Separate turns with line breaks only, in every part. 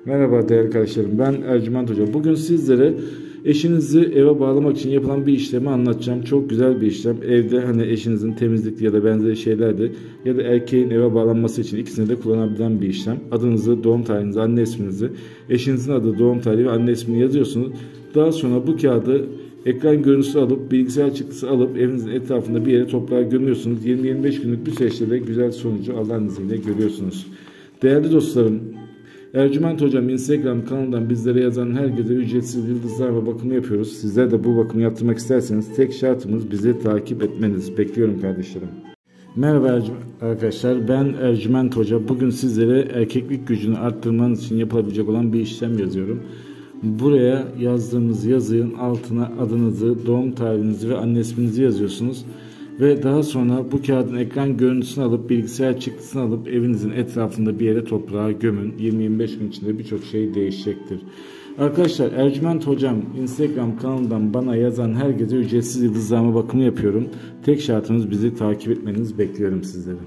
Merhaba değerli kardeşlerim, ben Ercüment Hoca. Bugün sizlere eşinizi eve bağlamak için yapılan bir işlemi anlatacağım. Çok güzel bir işlem. Evde hani eşinizin temizlik ya da benzeri şeylerde ya da erkeğin eve bağlanması için ikisini de kullanabilen bir işlem. Adınızı, doğum tarihinizi, anne isminizi, eşinizin adı, doğum tarihi ve anne ismini yazıyorsunuz. Daha sonra bu kağıdı ekran görüntüsü alıp, bilgisayar çıktısı alıp evinizin etrafında bir yere toprağa gömüyorsunuz. 20-25 günlük bir süreçte de güzel sonucu Allah'ın izniyle görüyorsunuz. Değerli dostlarım, Ercüment Hocam Instagram kanalından bizlere yazan herkese ücretsiz yıldızlarla bakımı yapıyoruz. Sizler de bu bakımı yaptırmak isterseniz tek şartımız bizi takip etmeniz. Bekliyorum kardeşlerim. Merhaba arkadaşlar, ben Ercüment Hoca. Bugün sizlere erkeklik gücünü arttırmanız için yapılabilecek olan bir işlem yazıyorum. Buraya yazdığınız yazının altına adınızı, doğum tarihinizi ve anne isminizi yazıyorsunuz. Ve daha sonra bu kağıdın ekran görüntüsünü alıp bilgisayar çıktısını alıp evinizin etrafında bir yere toprağa gömün. 20-25 gün içinde birçok şey değişecektir. Arkadaşlar, Ercüment Hocam Instagram kanalından bana yazan herkese ücretsiz yıldızlama bakımı yapıyorum. Tek şartımız bizi takip etmeniz. Bekliyorum sizleri.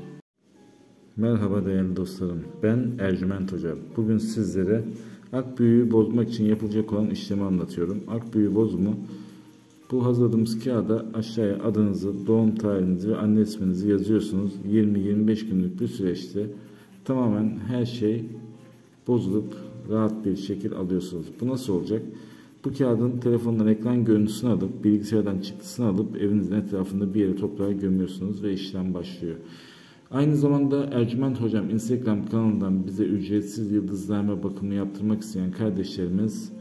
Merhaba değerli dostlarım, ben Ercüment Hoca. Bugün sizlere ak büyüğü bozmak için yapılacak olan işlemi anlatıyorum. Ak büyüğü bozumu, bu hazırladığımız kağıda aşağıya adınızı, doğum tarihinizi ve anne isminizi yazıyorsunuz. 20-25 günlük bir süreçte tamamen her şey bozulup rahat bir şekil alıyorsunuz. Bu nasıl olacak? Bu kağıdın telefondan ekran görüntüsünü alıp, bilgisayardan çıktısını alıp evinizin etrafında bir yere toprağa gömüyorsunuz ve işlem başlıyor. Aynı zamanda Ercüment Hocam Instagram kanalından bize ücretsiz yıldızlama bakımı yaptırmak isteyen kardeşlerimiz,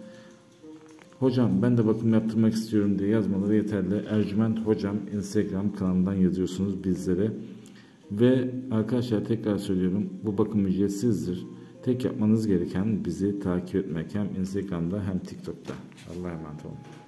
"Hocam ben de bakım yaptırmak istiyorum" diye yazmaları yeterli. Ercüment Hocam Instagram kanalından yazıyorsunuz bizlere. Ve arkadaşlar, tekrar söylüyorum, bu bakım ücretsizdir. Tek yapmanız gereken bizi takip etmek, hem Instagram'da hem TikTok'ta. Allah'a emanet olun.